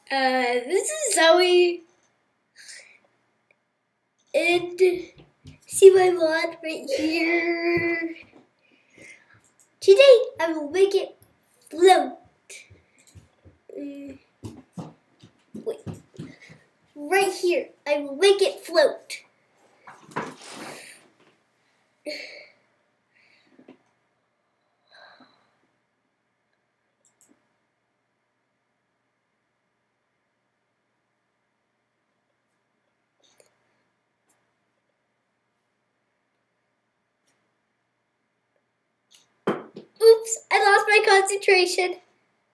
This is Zoe, and see my wand right here. Today I will make it float. Wait, right here, I will make it float. Oops, I lost my concentration.